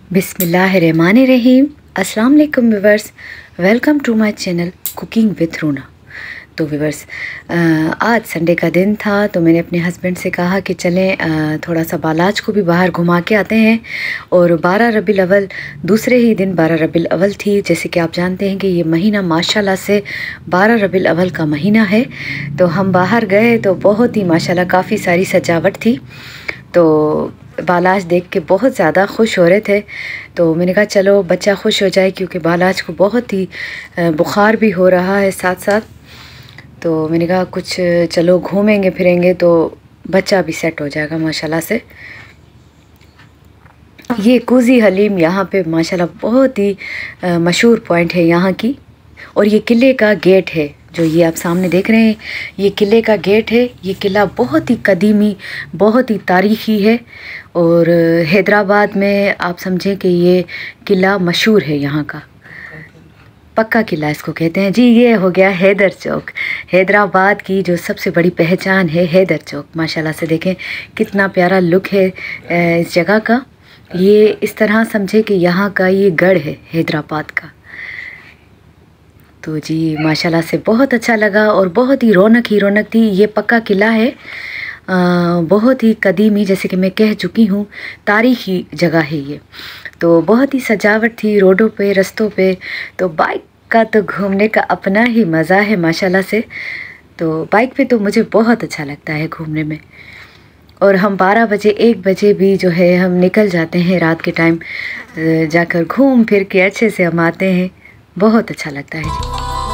बिस्मिल्लाहिर्रहमानिर्रहीम। अस्सलाम वालेकुम viewers, welcome to my channel cooking with Runa. तो व्यूवर्स, आज संडे का दिन था तो मैंने अपने हस्बैंड से कहा कि चलें थोड़ा सा बालाज को भी बाहर घुमा के आते हैं। और 12 रबीउल अव्वल, दूसरे ही दिन 12 रबीउल अव्वल थी। जैसे कि आप जानते हैं कि ये महीना माशाल्लाह से 12 रबीउल अव्वल का महीना है। तो हम बाहर गए तो बहुत ही माशाल्लाह काफ़ी सारी सजावट थी। तो बालाज देख के बहुत ज़्यादा खुश हो रहे थे। तो मैंने कहा चलो बच्चा खुश हो जाए, क्योंकि बालाज को बहुत ही बुखार भी हो रहा है साथ साथ। तो मैंने कहा कुछ चलो घूमेंगे फिरेंगे तो बच्चा भी सेट हो जाएगा माशाल्लाह से। ये कूजी हलीम यहाँ पे माशाल्लाह बहुत ही मशहूर पॉइंट है यहाँ की। और ये किले का गेट है जो ये आप सामने देख रहे हैं, ये किले का गेट है। ये किला बहुत ही कदीमी, बहुत ही तारीख़ी है। और हैदराबाद में आप समझें कि ये किला मशहूर है यहाँ का, पक्का किला इसको कहते हैं जी। ये हो गया हैदर चौक, हैदराबाद की जो सबसे बड़ी पहचान है हैदर चौक। माशाल्लाह से देखें कितना प्यारा लुक है इस जगह का। ये इस तरह समझे कि यहाँ का ये गढ़ है हैदराबाद का। तो जी माशाल्लाह से बहुत अच्छा लगा और बहुत ही रौनक थी। ये पक्का किला है, बहुत ही कदीमी, जैसे कि मैं कह चुकी हूँ, तारीख़ी जगह है ये। तो बहुत ही सजावट थी रोडों पे, रस्तों पे। तो बाइक का तो घूमने का अपना ही मज़ा है माशाल्लाह से। तो बाइक पे तो मुझे बहुत अच्छा लगता है घूमने में। और हम 12 बजे 1 बजे भी जो है हम निकल जाते हैं रात के टाइम, जाकर घूम फिर के अच्छे से हम आते हैं। बहुत अच्छा लगता है।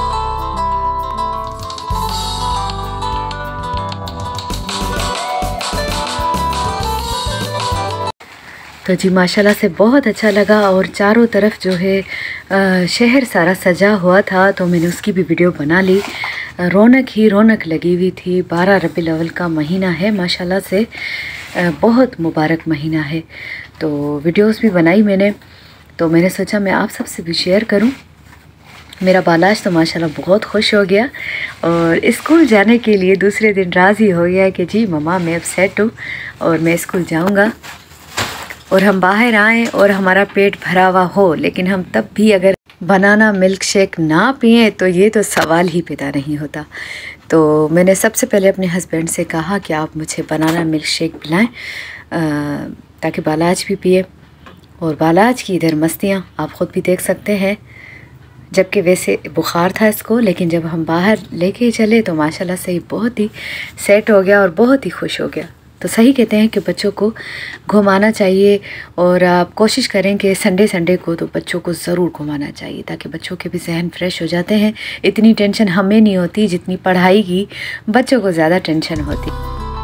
तो जी माशाल्लाह से बहुत अच्छा लगा। और चारों तरफ जो है शहर सारा सजा हुआ था, तो मैंने उसकी भी वीडियो बना ली। रौनक ही रौनक लगी हुई थी। 12 रबीउल अव्वल का महीना है माशाल्लाह से, बहुत मुबारक महीना है। तो वीडियोस भी बनाई मैंने, तो मैंने सोचा मैं आप सबसे भी शेयर करूं। मेरा बालाज तो माशाल्लाह बहुत खुश हो गया और स्कूल जाने के लिए दूसरे दिन राज़ी हो गया कि जी मम्मा मैं अब सेट हूँ और मैं स्कूल जाऊँगा। और हम बाहर आएँ और हमारा पेट भरा हुआ हो, लेकिन हम तब भी अगर बनाना मिल्क शेक ना पिएँ तो ये तो सवाल ही पैदा नहीं होता। तो मैंने सबसे पहले अपने हस्बैंड से कहा कि आप मुझे बनाना मिल्क शेक पिलाएँ ताकि बालाज भी पिए। और बालाज की इधर मस्तियाँ आप ख़ुद भी देख सकते हैं। जबकि वैसे बुखार था इसको, लेकिन जब हम बाहर लेके चले तो माशाल्लाह से बहुत ही सेट हो गया और बहुत ही खुश हो गया। तो सही कहते हैं कि बच्चों को घुमाना चाहिए। और आप कोशिश करें कि संडे को तो बच्चों को ज़रूर घुमाना चाहिए, ताकि बच्चों के भी जहन फ्रेश हो जाते हैं। इतनी टेंशन हमें नहीं होती जितनी पढ़ाई की बच्चों को ज़्यादा टेंशन होती।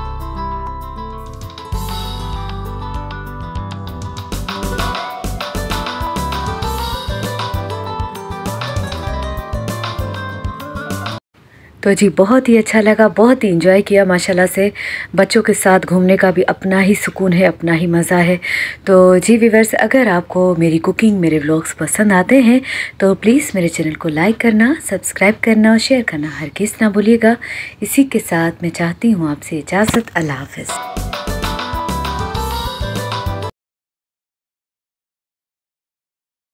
तो जी बहुत ही अच्छा लगा, बहुत ही इंजॉय किया माशाल्लाह से। बच्चों के साथ घूमने का भी अपना ही सुकून है, अपना ही मज़ा है। तो जी व्यूअर्स, अगर आपको मेरी कुकिंग, मेरे व्लॉग्स पसंद आते हैं तो प्लीज़ मेरे चैनल को लाइक करना, सब्सक्राइब करना और शेयर करना हरगिज़ ना भूलिएगा। इसी के साथ मैं चाहती हूँ आपसे इजाज़त। अल्लाह हाफ़िज़।